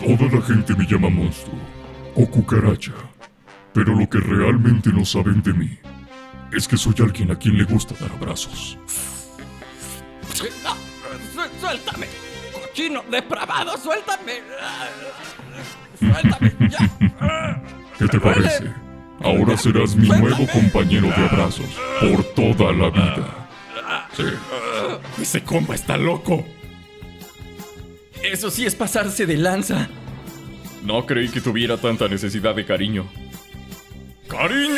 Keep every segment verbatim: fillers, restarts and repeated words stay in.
Toda la gente me llama monstruo o cucaracha, pero lo que realmente no saben de mí es que soy alguien a quien le gusta dar abrazos. No, suéltame, cochino depravado, suéltame. Suéltame, ya. ¿Qué te parece? Ahora serás mi nuevo compañero de abrazos por toda la vida. Sí. Ese compa está loco. Eso sí es pasarse de lanza. No creí que tuviera tanta necesidad de cariño. ¡Cariño!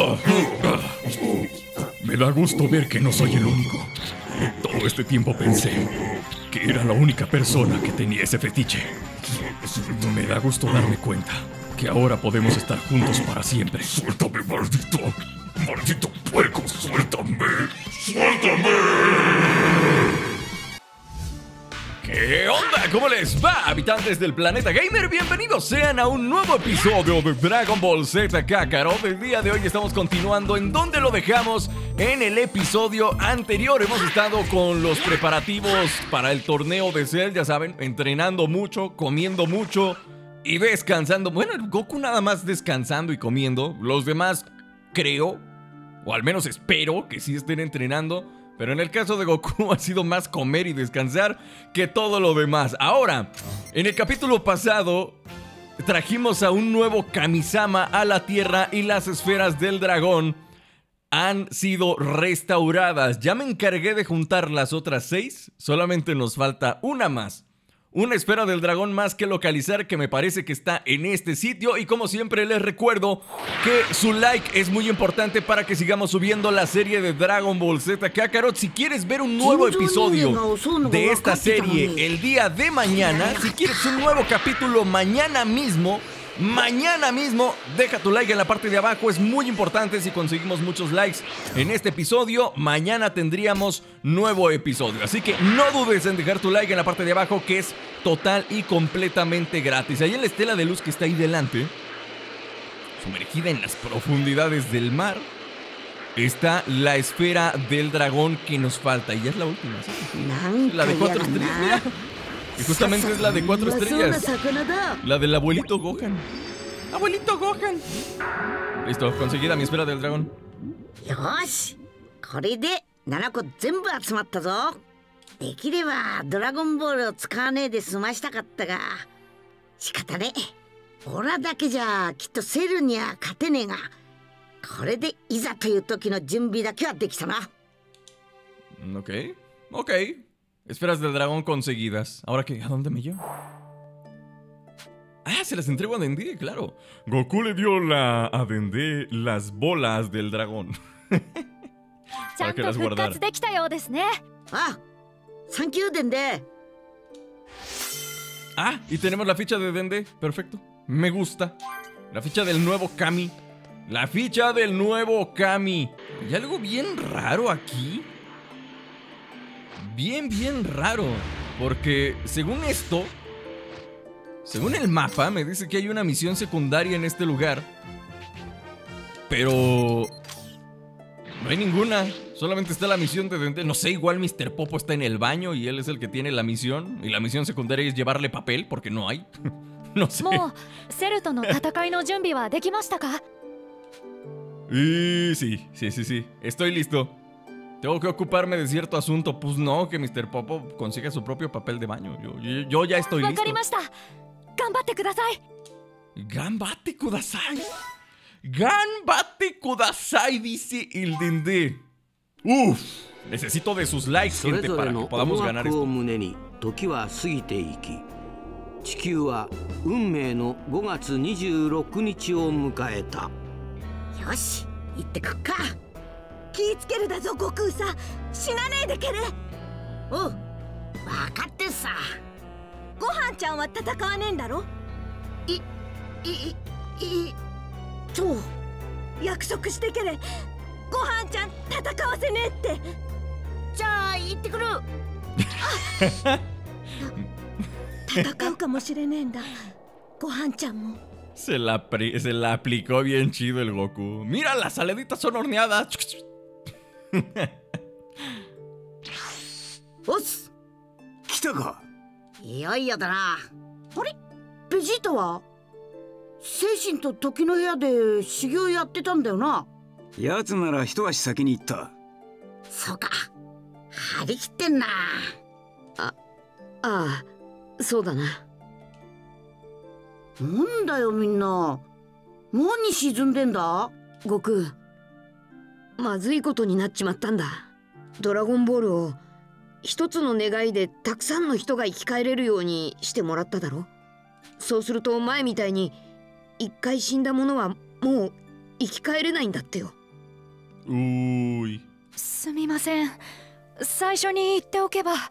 Me da gusto ver que no soy el único. Todo este tiempo pensé que era la única persona que tenía ese fetiche. Me da gusto darme cuenta que ahora podemos estar juntos para siempre. ¡Suéltame, maldito! ¡Maldito puerco! ¡Suéltame! ¡Suéltame! ¿Qué onda? ¿Cómo les va, habitantes del planeta gamer? Bienvenidos sean a un nuevo episodio de Dragon Ball Z Kakarot. El día de hoy estamos continuando en donde lo dejamos en el episodio anterior. Hemos estado con los preparativos para el torneo de Cell, ya saben, entrenando mucho, comiendo mucho y descansando. Bueno, el Goku nada más descansando y comiendo. Los demás creo, o al menos espero, que sí estén entrenando. Pero en el caso de Goku ha sido más comer y descansar que todo lo demás. Ahora, en el capítulo pasado trajimos a un nuevo Kami-sama a la Tierra y las esferas del dragón han sido restauradas. Ya me encargué de juntar las otras seis, solamente nos falta una más. Una esfera del dragón más que localizar, que me parece que está en este sitio. Y como siempre les recuerdo que su like es muy importante para que sigamos subiendo la serie de Dragon Ball Z Kakarot. Si quieres ver un nuevo episodio de esta serie el día de mañana, si quieres un nuevo capítulo mañana mismo, mañana mismo, deja tu like en la parte de abajo. Es muy importante. Si conseguimos muchos likes en este episodio, mañana tendríamos nuevo episodio. Así que no dudes en dejar tu like en la parte de abajo, que es total y completamente gratis. Ahí en la estela de luz que está ahí delante, sumergida en las profundidades del mar, está la esfera del dragón que nos falta. Y ya es la última, ¿sí? La de cuatro estrellas, mira. Y justamente es la de cuatro estrellas, la del abuelito Gohan. ¡Abuelito Gohan! Listo, conseguida mi esfera del dragón. Yoshi, これでななこ全部集まったぞ。できればドラゴンボールを使わねえで済ましたかったが、仕方ねえ。オラだけじゃきっとセルには勝てねえが、これでいざという時の準備だけはできたな。 Ok, ok. Esferas del dragón conseguidas. ¿Ahora qué? ¿A dónde me llevo? Ah, se las entrego a Dende, claro. Goku le dio la, a Dende las bolas del dragón. Para que las guardara. Ah, thank you, Dende. Ah, y tenemos la ficha de Dende. Perfecto. Me gusta. La ficha del nuevo Kami. La ficha del nuevo Kami. ¿Hay algo bien raro aquí? Bien, bien raro. Porque según esto, según el mapa, me dice que hay una misión secundaria en este lugar. Pero no hay ninguna. Solamente está la misión de Dende. No sé, igual mister Popo está en el baño y él es el que tiene la misión. Y la misión secundaria es llevarle papel, porque no hay. No sé. Y sí, sí, sí, sí. Estoy listo. Tengo que ocuparme de cierto asunto. Pues no, que mister Popo consiga su propio papel de baño. Yo, yo, yo ya estoy listo. ¡Ganbate kudasai! ¡Ganbate kudasai! ¡Ganbate kudasai! Dice el Dende. Uf, necesito de sus likes, gente, para que podamos ganar esto. Yoshi, 行ってくっか。 気ぃつけるだぞ、悟空さん。死なねえでけれ。 おう、分かってさ。 ごはんちゃんは戦わねえんだろ。 い、い、い、ちょ。 約束してけれ。ごはんちゃん戦わせねえって。 じゃあ行ってくる。 戦うかもしれねえんだ。ごはんちゃんも。 Se la, se la aplicó bien chido el Goku. Mira, las saladitas son horneadas. ¡Os! ¡Kitaka! いよいよだな。あれ、ベベジータは精神と時の部屋で修行やってたんだよな。 奴なら一足先に行った。 そうか、張り切ってんな。 ああ、そうだな。 なんだよみんな、何に沈んでんだ。 悟空、まずいことになっちまったんだ。ドラゴンボールを一つの願いでたくさんの人が生き返れるようにしてもらっただろ。そうすると前みたいに一回死んだ者はもう生き返れないんだってよ。 Uy. すみません、最初に言っておけば。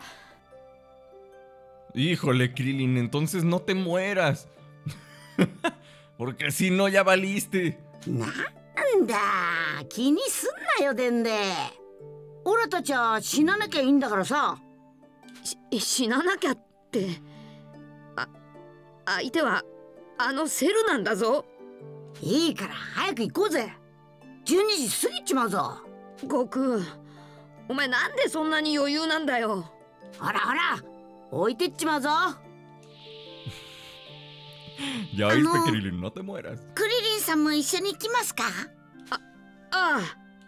Híjole, Krillin, entonces no te mueras. Porque si no ya valiste. なんだ、気にすんなよでんで。俺たちは死ななきゃいいんだからさ。 し死ななきゃって、あ相手はあのセルなんだぞ。 いいから早く行こうぜ。じゅうにじ過ぎちまうぞ。 悟空、お前なんでそんなに余裕なんだよ。 ほらほら、置いてっちまうぞ。 Ya viste, Krillin, no te mueras. クリリンさんも一緒に行きますか。 ああ、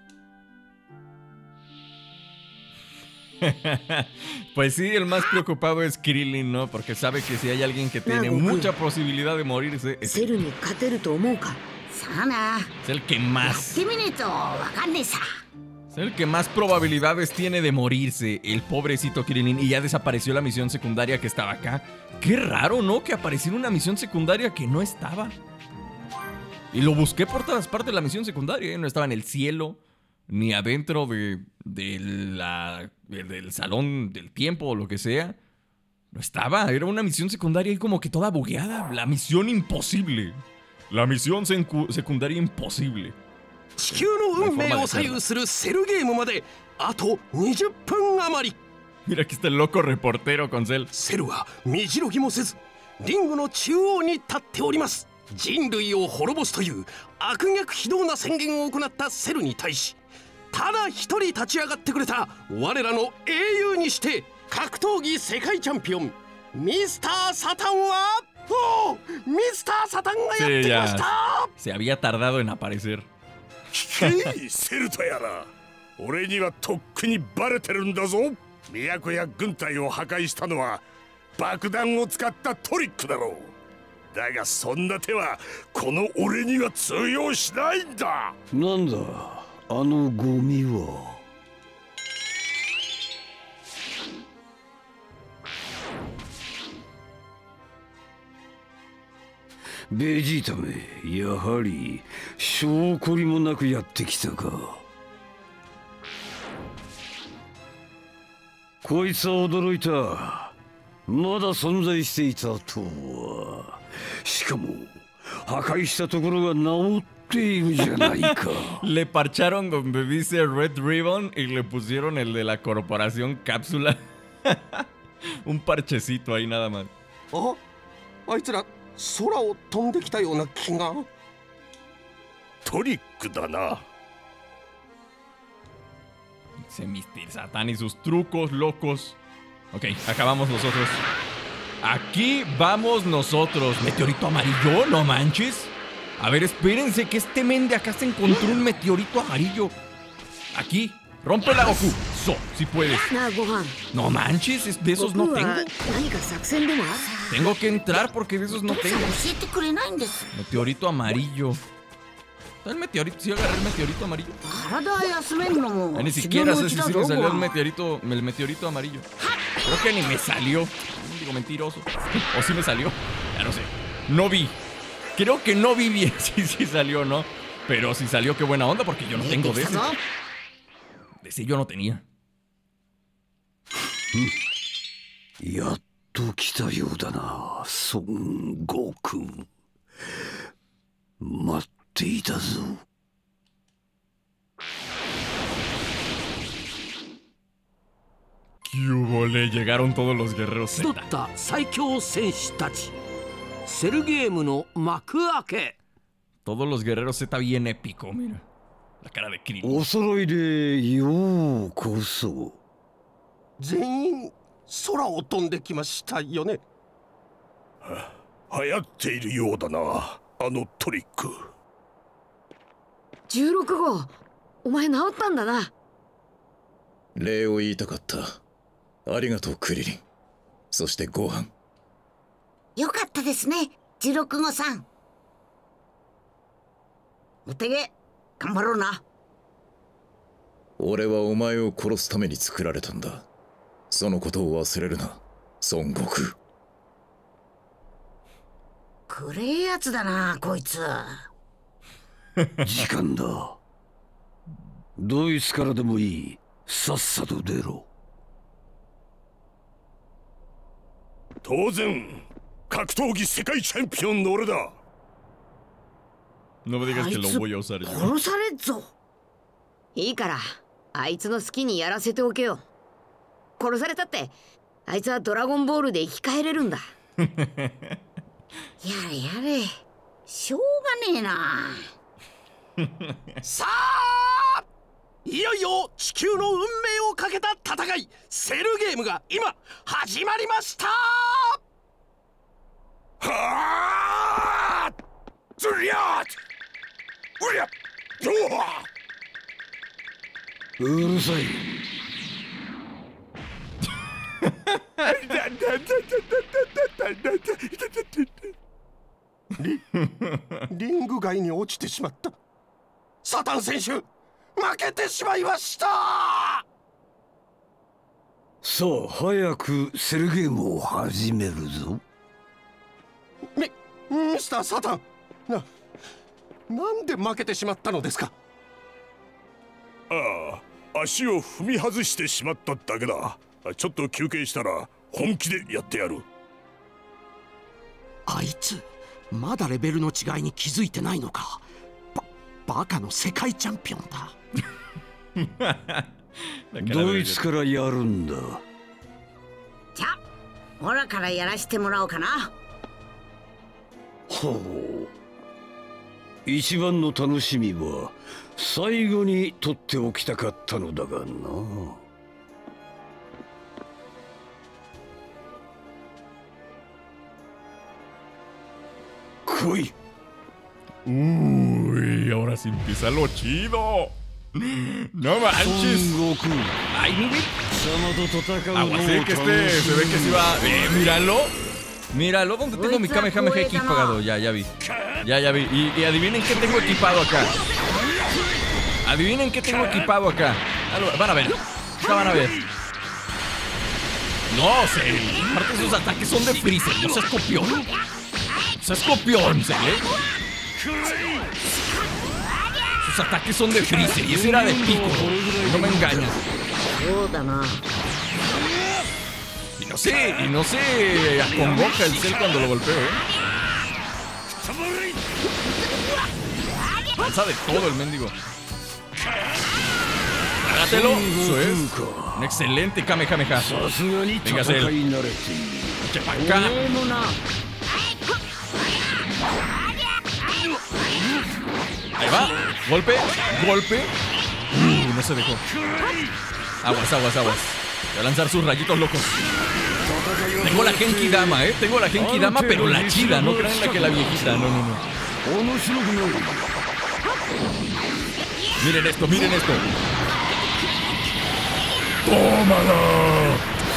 Pues sí, el más preocupado es Krillin, ¿no? Porque sabe que si hay alguien que tiene mucha posibilidad de morirse, es セルに勝てると思うか。 さあな、 es el que やっ más, てみねえとわかんねえさ。 es el que más probabilidades tiene de morirse, el pobrecito Krillin. Y ya desapareció la misión secundaria que estaba acá. Qué raro, ¿no? Que apareciera una misión secundaria que no estaba. Y lo busqué por todas partes de la misión secundaria, ¿eh? No estaba en el cielo, ni adentro de, de la, de- del salón del tiempo o lo que sea. No estaba, era una misión secundaria y como que toda bugueada. La misión imposible. La misión secu- secundaria imposible. 地球の運命を左右するセルゲームまであとにじゅっぷん余り。 Mira, aquí está el loco reportero con Cell. セルは身じろぎもせずリングの中央に立っております。人類を滅ぼすという悪逆非道な宣言を行ったセルに対し、ただ一人立ち上がってくれた我らの英雄にして格闘技世界チャンピオンミスターサタンは、おお、ミスターサタンがやってきました。 Se había tardado en aparecer. 聞けセルとやら、俺にはとっくにバレてるんだぞ。都や軍隊を破壊したのは爆弾を使ったトリックだろう。だがそんな手はこの俺には通用しないんだ。 なんだあのゴミは。ベジータめ、やはり証拠りもなくやってきたか。こいつは驚いた。まだ存在していたとは。しかも破壊したところが治っているじゃないか。 Le parcharon donde dice Red Ribbon y le pusieron el de la corporación Cápsula. Un parchecito ahí nada más. あ、あいつら空を飛んできたような気が。 トリックだな。 Dice mister Satán y sus trucos locos. Ok, acabamos nosotros. Aquí vamos nosotros. Meteorito amarillo, no manches. A ver, espérense que este men de acá se encontró un meteorito amarillo. Aquí, rompe la Goku. So, si puedes. なあご飯、 No manches, es- de esos 悟 no 空 tengo. は何か作戦でもある？ Tengo que entrar porque de esos no 父さん tengo. 教えてくれないんです。 Meteorito amarillo. ¿Está el meteorito? ¿Sí agarré el meteorito amarillo? 体休めんのも Ah, ni 修行 siquiera のう sé ち si だ sí ぞ me salió el ご飯。 meteorito, el meteorito amarillo. Creo que ni me salió. Digo, mentiroso. O sí me salió. Ya no sé. No vi. Creo que no vi bien si sí salió o no. Pero si salió, qué buena onda porque yo no 見え tengo て de きた ese. ぞ。 De ese yo no tenía. やっと来たようだな、孫悟空。待っていたぞ。 ¿Qué hubo, le? Llegaron todos los guerreros 集っ Z. た最強戦士たち。セルゲームの幕開け。 Todos los guerreros Z bien épico, mira. La cara de Krillin. お揃いでようこそ。 全員空を飛んできましたよね。 流行っているようだな、あのトリック。 じゅうろく号、お前治ったんだな。 礼を言いたかった。ありがとうクリリン。そしてご飯。 よかったですね、じゅうろく号さん。お手げ頑張ろうな。 俺はお前を殺すために作られたんだ。そのことを忘れるな、孫悟空。 くれえやつだなこいつ。 時間だ。ドイツからでもいい、さっさと出ろ。 当然格闘技世界チャンピオンの俺だ。 No me digas que lo voy a usar yo. 殺されっぞ。 いいからあいつの好きにやらせておけよ。殺されたってあいつはドラゴンボールで生き返れるんだ。 やれやれ、しょうがねえな。 さあ、いよいよ地球の運命をかけた戦い、セルゲームが今始まりました。 はあ、ズリャーうりゃうるさい。 リ, リング外に落ちてしまった。サタン選手負けてしまいました。 さあ早くセルゲームを始めるぞ。 ミミスターサタン、ななんで負けてしまったのですか。 ああ、足を踏み外してしまっただけだ。ちょっと休憩したら本気でやってやる。 あいつまだレベルの違いに気づいてないのか。バ, バカの世界チャンピオンだ。 ドイツからやるんだ。 じゃあオラからやらしてもらおうかな。 ほう、一番の楽しみは最後に取っておきたかったのだがな。来い。 Uy, ahora sí empieza lo chido. No manches. Ay, mire. Aguacé que este se ve que se va. Eh, míralo. Míralo, ¿dónde tengo mi Kamehameha equipado? Ya, ya vi. Ya, ya vi. Y, y adivinen qué tengo equipado acá. Adivinen qué tengo equipado acá. Van a ver. Ya van a ver. No sé. Aparte sus ataques son de Freezer. No seas copión. No seas copión, ¿sí? Sus ataques son de Freezer y ese era de Pico. No me engañas. Y no sé, y no sé, acongoja el Cell cuando lo golpeo, ¿eh? Lanza de todo el mendigo. Trágatelo. Eso es. Un excelente Kamehameha. Venga, Cell. Eche pa' acá. Ahí va. Golpe, golpe. Uh, no se dejó. Aguas, aguas, aguas. Voy a lanzar sus rayitos locos. Tengo la Genki Dama, eh. Tengo la Genki Dama, pero la chida. No crean la que la viejita. No, no, no. Miren esto, miren esto. ¡Tómala!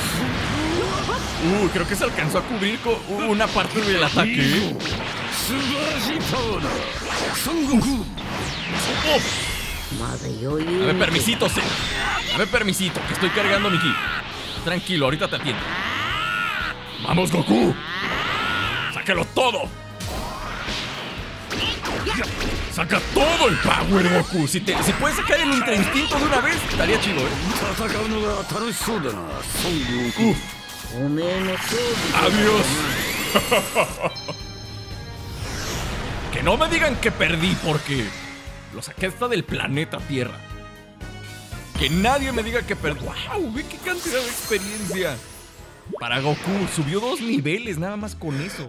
Uh, creo que se alcanzó a cubrir con una parte del ataque. Oh. Dame permisito, Cell. Dame permisito, que estoy cargando mi ki. Tranquilo, ahorita te atiendo. ¡Vamos, Goku! ¡Sácalo todo! ¡Saca todo el power, Goku! Si, te, si puedes sacar el Ultra Instinto de una vez, estaría chido, ¿eh? Uf. ¡Adiós! Que no me digan que perdí porque lo saqué hasta del planeta Tierra. Que nadie me diga que perdí. ¡Wow! ¡Ve qué cantidad de experiencia! Para Goku, subió dos niveles nada más con eso.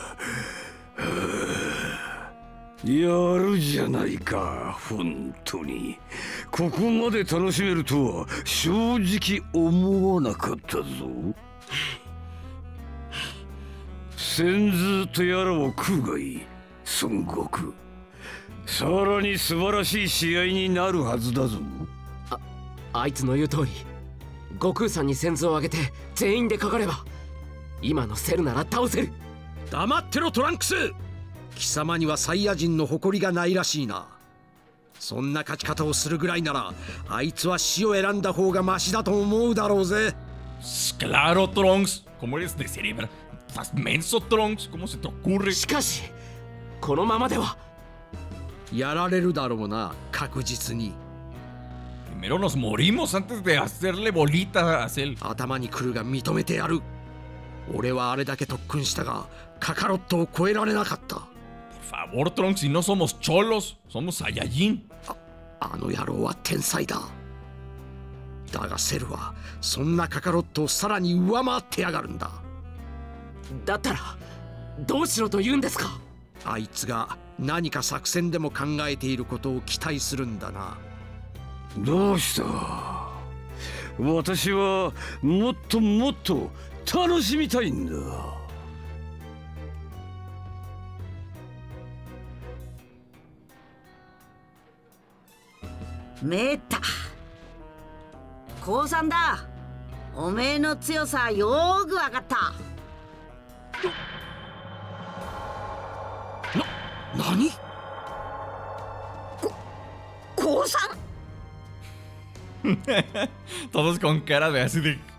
やるじゃないか。本当にここまで楽しめるとは正直思わなかったぞ。 先頭とやらを食うがいい孫悟空。さらに素晴らしい試合になるはずだぞ。 あ、あいつの言う通り悟空さんに先頭を上げて全員でかかれば今のセルなら倒せる。 黙ってろトランクス。貴様にはサイヤ人の誇りがないらしいな。そんな勝ち方をするぐらいならあいつは死を選んだ方がマシだと思うだろうぜ。 Claro, Trunks. ¿Cómo eres de cerebro? ¿Estás menso, Trunks? ¿Cómo se te ocurre? しかしこのままではやられるだろうな、確実に。 Primero nos morimos antes de hacerle bolita a Cell. 頭に来るが認めてやる。俺はあれだけ特訓したがカカロットを超えられなかった。 Por favor, Trunks, si no somos cholos, somos Saiyajin. あ、あの野郎は天才だ。だがセルはそんなカカロットをさらに上回ってやがるんだ。 だったらどうしろと言うんですか。 あいつが何か作戦でも考えていることを期待するんだな。 どうした？私はもっともっと楽しみたいんだ。 めった。降参だ。おめえの強さよーくわかった。 な、何？ こ、降参 ？Todos con cara de así de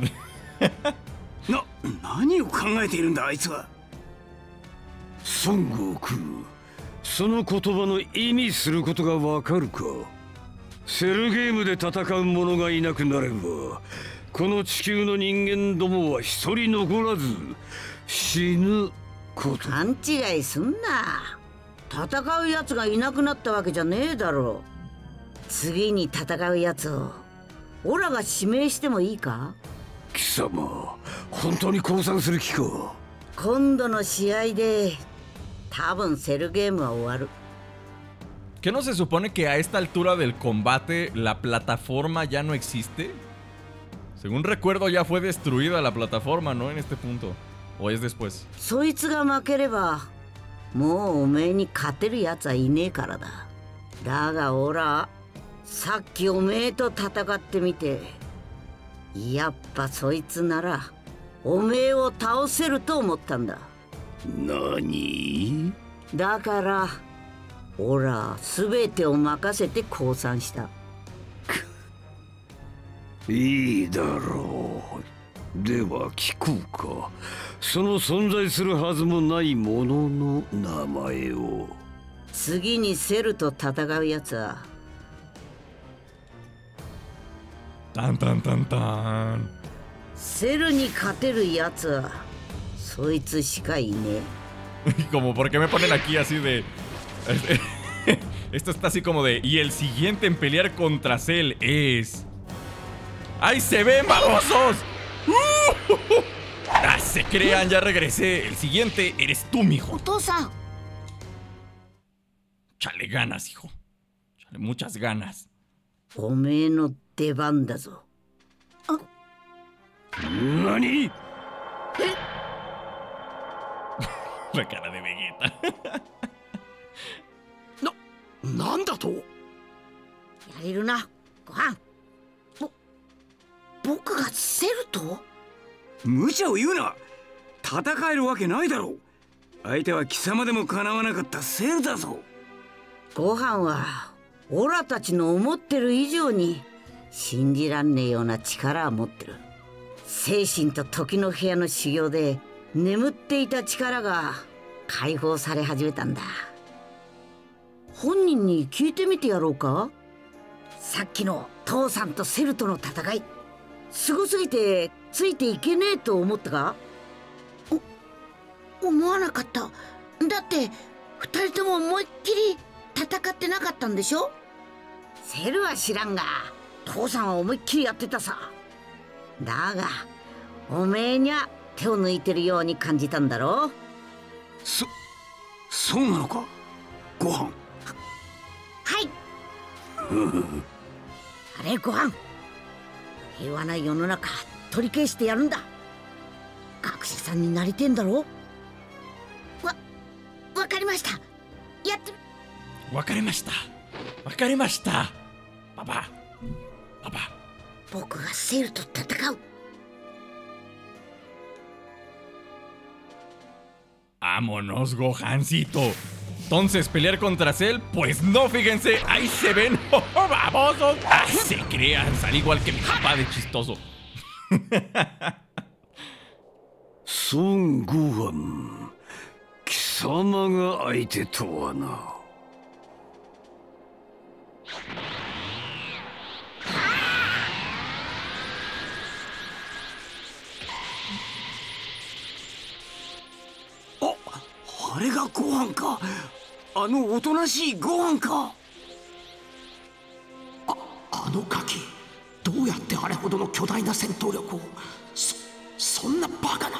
な、何を考えているんだあいつは。 孫悟空、その言葉の意味することがわかるか。セルゲームで戦う者がいなくなればこの地球の人間どもは一人残らず死ぬこと。 勘違いすんな。戦うやつがいなくなったわけじゃねえだろう。次に戦うやつをオラが指名してもいいか。 貴様本当に降参する気か。 今度の試合で多分セルゲームは終わる。 ¿Qué no se supone que a esta altura del combate la plataforma ya no existe? Según recuerdo ya fue destruida la plataforma, ¿no? En este punto. ¿O es después? そいつが負ければもうおめえに勝てるやつはいねえからだ。だがオラさっきおめえと戦ってみてやっぱそいつならおめえを倒せると思ったんだ。 何？ だからオラ全てを任せて降参した。 いいだろう。では聞こうか。その存在するはずもないものの名前を。 次にセルと戦うやつはタンタンタンタン。 セルに勝てるやつはそいつしかいねえ。Como por qué me ponen aquí así de esto está así como de y el siguiente en pelear contra Cell es ¡ay se ven babosos! ¡Uh! ¡Ah, se crean! Ya regresé. El siguiente eres tú, mijo. ¡Otosa! Chale ganas, hijo. Chale muchas ganas. おめえの出番だぞ。あ、 何？ La cara de Vegeta. な、なんだと？ やれるな、ご飯。ぼ、僕がセルと？ 無茶を言うな。戦えるわけないだろう。相手は貴様でもかなわなかったセルだぞ。 ご飯はオラたちの思ってる以上に信じらんねえような力を持ってる。精神と時の部屋の修行で眠っていた力が解放され始めたんだ。本人に聞いてみてやろうか。さっきの父さんとセルとの戦いすごすぎてついていけねえと思ったか？お、思わなかった。だって二人とも思いっきり戦ってなかったんでしょ。セルは知らんが父さんは思いっきりやってたさ。だがおめえにゃ手を抜いてるように感じたんだろ。 そ、そうなのか。ご飯。 はいあれご飯。平和な世の中取り返してやるんだ。学者さんになりてんだろ。 かりました。やってわかりました。わかりました。パパ、パパ。 僕がセルと戦う。 Vámonos, Gohancito. Entonces, pelear contra Cell, pues no, fíjense, ahí se ven. ¡Oh, babosos! ¡Ah, se crean! Salí igual que mi papá de chistoso. Son Gohan, Kisama ga aite to wa na. Oh, あれがご飯か。あのおとなしいご飯か。 あ、あのガキ、どうやってあれほどの巨大な戦闘力を。そ、そんなバカな。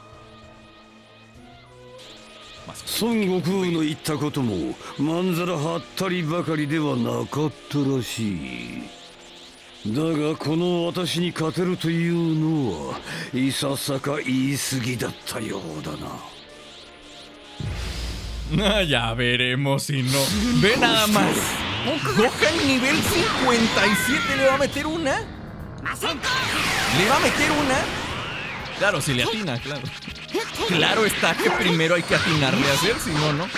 孫悟空の言ったこともまんざらはったりばかりではなかったらしい。だがこの私に勝てるというのはいささか言い過ぎだったようだな。 Ah, ya veremos si no. Ve nada más. Gohan nivel cincuenta y siete le va a meter una. Le va a meter una. Claro, si le atina, claro. Claro está que primero hay que atinarle a hacer, si no, no.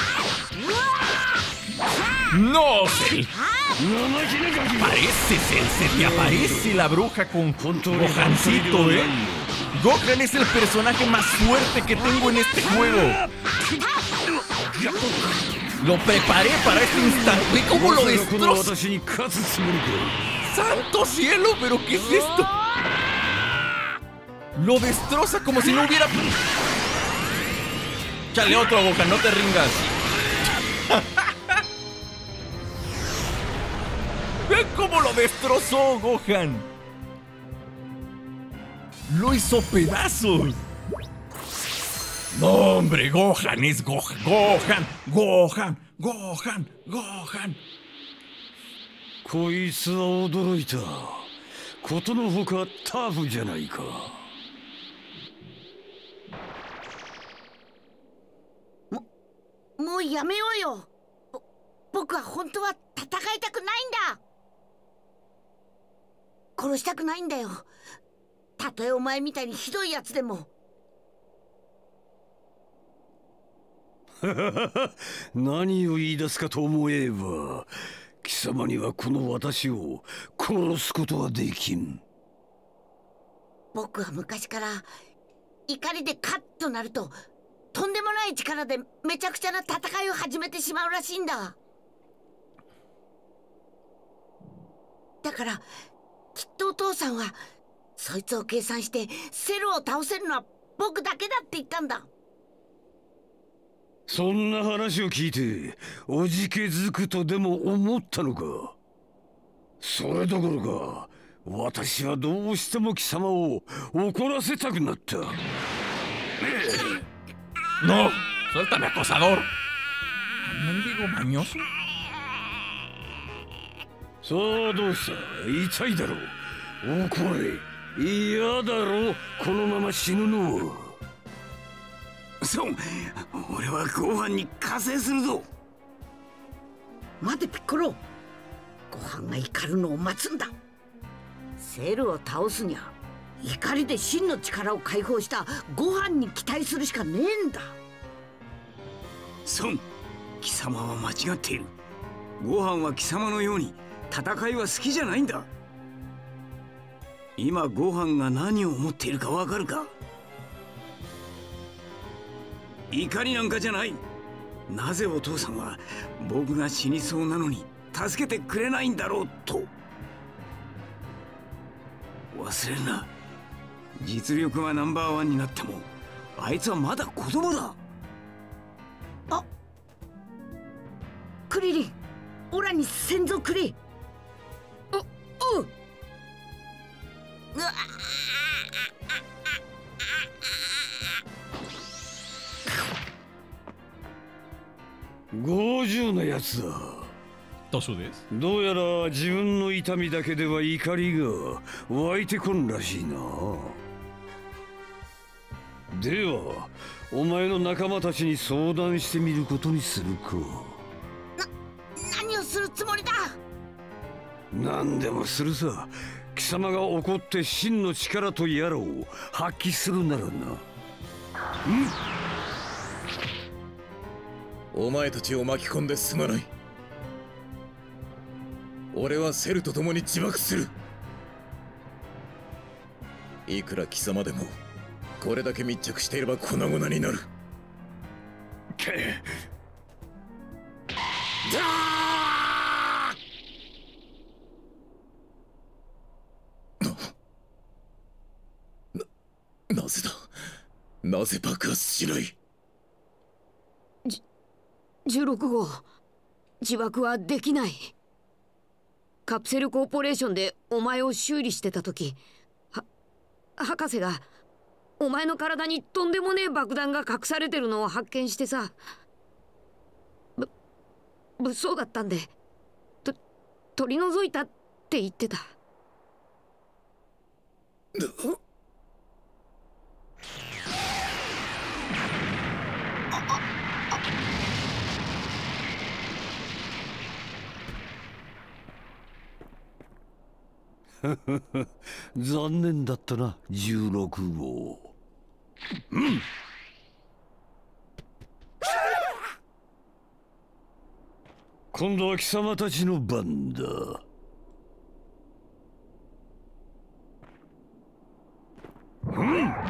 ¡No! Cell. Parece, Cell, se te aparece la bruja con Gohancito, ¿eh? Gohan es el personaje más fuerte que tengo en este juego. Lo preparé para este instante. ¿Ve cómo lo destroza? ¡Santo cielo! ¿Pero qué es esto? Lo destroza como si no hubiera... Chale otro, Gohan, no te rindas. ¡Ve cómo lo destrozó, Gohan! Lo hizo pedazos. No, hombre, Gohan es Gohan, Gohan, Gohan, Gohan, Gohan. こいつは驚いた。ことのほかタフじゃないか。 も、もうやめようよ。ぼ僕は本当は戦いたくないんだ。殺したくないんだよ。たとえお前みたいにひどいやつでも。 何を言い出すかと思えば、貴様にはこの私を殺すことはできん。 僕は昔から怒りでカッとなるととんでもない力でめちゃくちゃな戦いを始めてしまうらしいんだ。だからきっとお父さんはそいつを計算してセルを倒せるのは僕だけだって言ったんだ。 そんな話を聞いておじけづくとでも思ったのか。それどころか私はどうしても貴様を怒らせたくなった。 No, suéltame, acosador. Mendigo mañoso. さあどうした。痛いだろう。怒れ。嫌だろう。このまま死ぬの。 そう、俺はご飯に加勢するぞ。 待てピッコロ、ご飯が怒るのを待つんだ。セルを倒すにゃ怒りで真の力を解放したご飯に期待するしかねえんだ。 そう、貴様は間違っている。ご飯は貴様のように戦いは好きじゃないんだ。今ご飯が何を思っているかわかるか。怒りなんかじゃない。なぜお父さんは僕が死にそうなのに助けてくれないんだろうと。忘れるな。実力はナンバーワンになってもあいつはまだ子供だ。 あ、クリリン、オラに先祖くれ。う、ううわ強情なやつだ。どうやら自分の痛みだけでは怒りが湧いてこんらしいな。 ではお前の仲間たちに相談してみることにするか。 な、何をするつもりだ。 何でもするさ。貴様が怒って真の力とやらを発揮するならな。 お前たちを巻き込んですまない。俺はセルと共に自爆する。いくら貴様でもこれだけ密着していれば粉々になる。な、なぜだ。なぜ爆発しない。 じじゅうろく号自爆はできない。カプセルコーポレーションでお前を修理してた時、は博士がお前の体にとんでもねえ爆弾が隠されてるのを発見してさ、ぶ物騒だったんでと取り除いたって言ってた。 残念だったな、じゅうろく号。うん。今度は貴様たちの番だ。うん。な、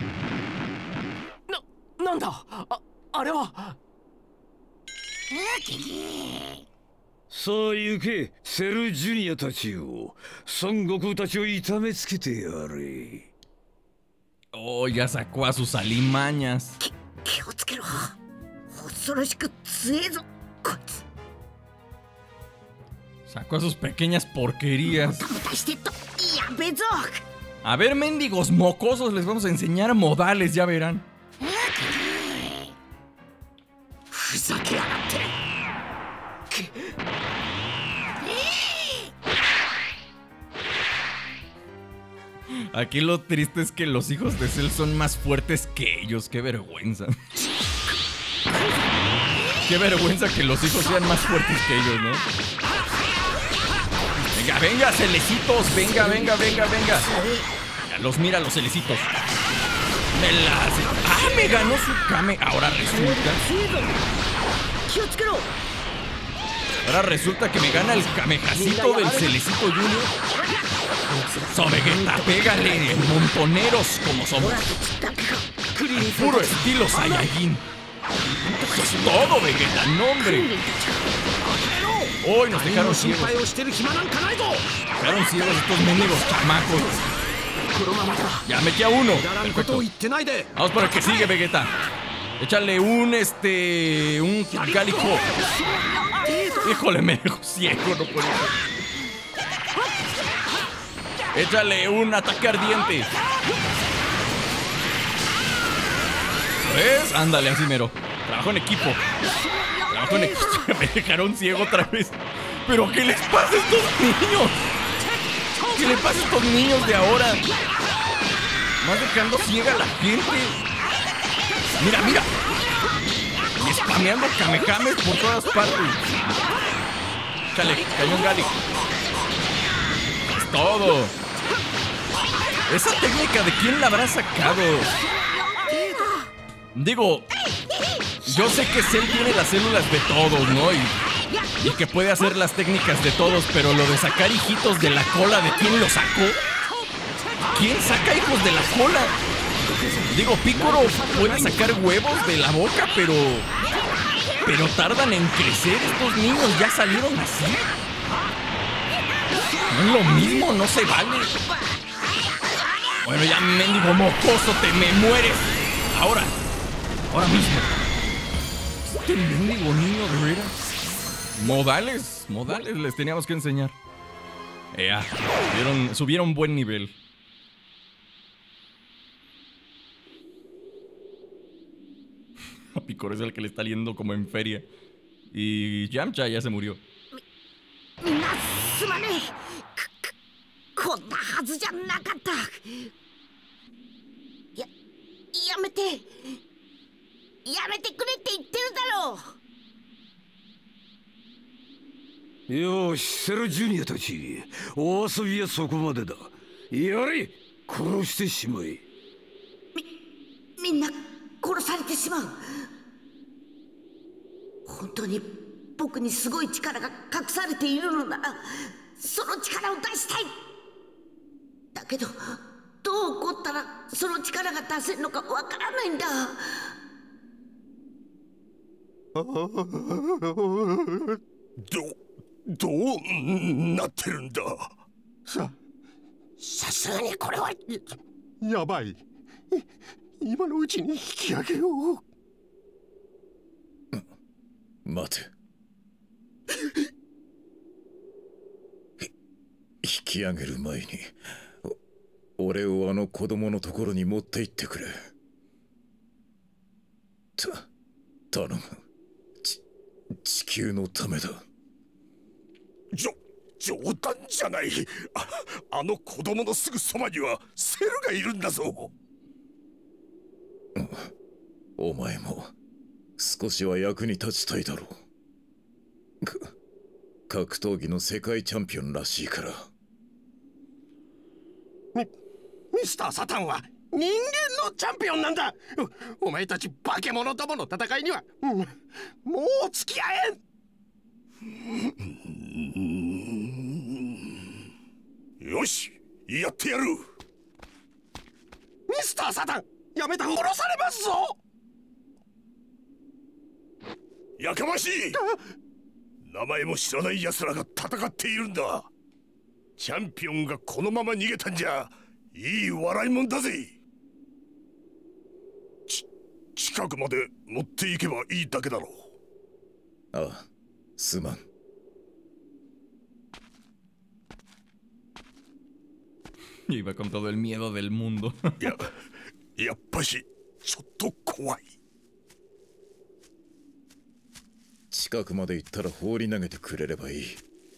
なんだ。あ、あれは。 さあ行け、セルジュニアたちよ。孫悟空たちを痛めつけてやれ。 Oh, ya sacó a sus alimañas. 気をつけろ。恐ろしく強えぞ、こいつ。 Sacó a sus pequeñas porquerías. やべえぞ。 A ver, mendigos mocosos, les vamos a enseñar modales, ya verán. ふざけやがって。 Aquí lo triste es que los hijos de Cell son más fuertes que ellos. Qué vergüenza. Qué vergüenza que los hijos sean más fuertes que ellos, ¿no? Venga, venga, celecitos. Venga, venga, venga, venga. Los mira, los celecitos. Me la hace. ¡Ah, me ganó su Kame! Ahora resulta. Ahora resulta que me gana el Kamehacito del Celecito Junior. So, Vegeta, pégale, montoneros como somos. Puro estilo Saiyajin. Eso es todo, Vegeta, no, hombre. Hoy nos dejaron ciegos. Dejaron ciegos estos mendigos chamacos. Ya metí a uno. Perfecto. Vamos por el que sigue, Vegeta. Échale un, este... un Gálico. Híjole, me dejó ciego, no puedo. Échale un ataque ardiente. ¿Ves? Ándale, así mero. Trabajo en equipo. Trabajo en equipo. Me dejaron ciego otra vez. ¿Pero qué les pasa a estos niños? ¿Qué les pasa a estos niños de ahora? Más dejando ciega a la gente. Mira, mira. Y spameando kamehames por todas partes. Échale, cañón Gali. Es todo. Esa técnica, ¿de quién la habrá sacado? Digo, yo sé que Cell tiene las células de todos, ¿no? Y, y que puede hacer las técnicas de todos, pero lo de sacar hijitos de la cola, ¿de quién lo sacó? ¿Quién saca hijos de la cola? Digo, Piccolo puede sacar huevos de la boca, pero... Pero tardan en crecer. Estos niños ya salieron así. No es lo mismo, no se vale. Bueno, ya, mendigo mocoso, te me mueres. Ahora, ahora mismo. Este mendigo niño, de veras. Modales, modales les teníamos que enseñar. Ya, subieron, subieron buen nivel. A Picoro es el que le está yendo como en feria. Y Yamcha ya se murió. こんなはずじゃなかった。ややめてやめてくれって言ってるだろう。 よし、セルジュニアたち、お遊びはそこまでだ。やれ、殺してしまえ。 みみんな殺されてしまう。本当に僕にすごい力が隠されているのならその力を出したい。だけどどう起こったらその力が出せるのかわからないんだ。 どどうなってるんだ。 ささすがにこれはやばい。今のうちに引き上げよう。 待て。引き上げる前に俺をあの子供のところに持って行ってくれ。た頼む。ち地球のためだ。 じょ冗談じゃない。 あ, あの子供のすぐそばにはセルがいるんだぞ。 お前も少しは役に立ちたいだろう。か格闘技の世界チャンピオンらしいから。 ミミスター・サタンは人間のチャンピオンなんだ。お前たち化け物どもの戦いには、うん、もう付き合えん。 よし、やってやる。 ミスター・サタン、やめた。殺されますぞ。 やかましい。名前も知らない奴らが戦っているんだ。チャンピオンがこのまま逃げたんじゃいい笑いもんだぜ。ち近くまで持っていけばいいだけだろう。ああ、すまん。 Iba con todo el miedo del mundo. や、やっぱしちょっと怖い。 近くまで行ったら放り投げてくれればいい。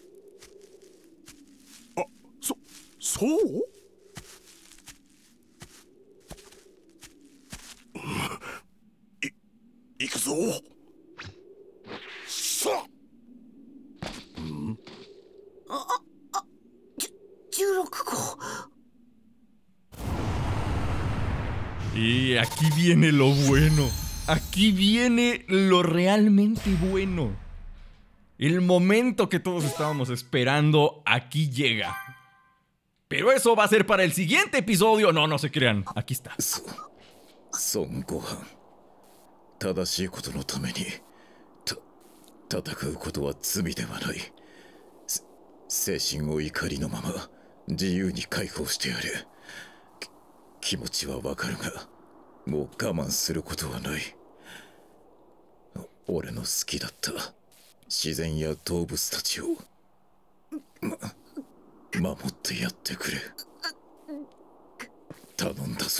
あ、そ、そう？い、行くぞ。さあ。ん？ あ、あ、じゅ、じゅうろくご。 Y aquí viene lo bueno. Aquí viene lo realmente bueno. El momento que todos estábamos esperando, aquí llega. Pero eso va a ser para el siguiente episodio. No, no se crean. Aquí está. Son Gohan. 正しいことのためにた戦うことは罪ではない。精神を怒りのまま自由に解放してやれ。気持ちはわかるが、もう我慢することはない。俺の好きだった自然や動物たちを、ま、守ってやってくれ。頼んだぞ。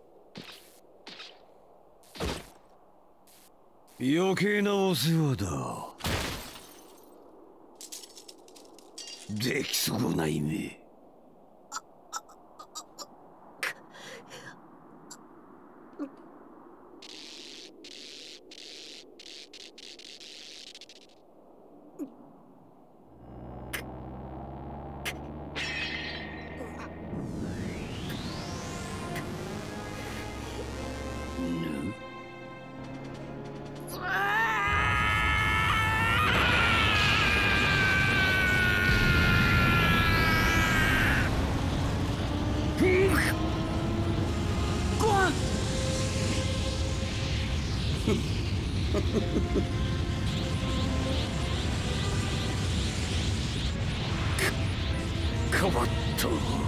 余計なお世話だ。できそうな意味。変わった。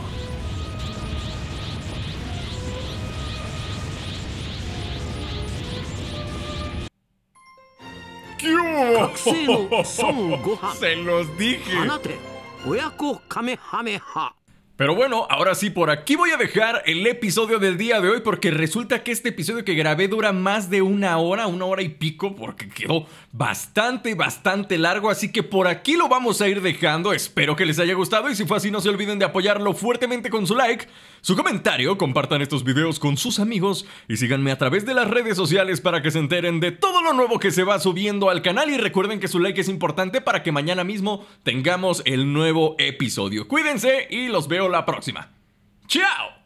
覚醒の孫悟飯。 Se los dije. 放て親子カメハメハ。 Pero bueno, ahora sí, por aquí voy a dejar el episodio del día de hoy, porque resulta que este episodio que grabé dura más de una hora, una hora y pico, porque quedó bastante, bastante largo, así que por aquí lo vamos a ir dejando. Espero que les haya gustado y si fue así no se olviden de apoyarlo fuertemente con su like, su comentario, compartan estos videos con sus amigos y síganme a través de las redes sociales para que se enteren de todo lo nuevo que se va subiendo al canal. Y recuerden que su like es importante para que mañana mismo tengamos el nuevo episodio. Cuídense y los veo la próxima. ¡Chao!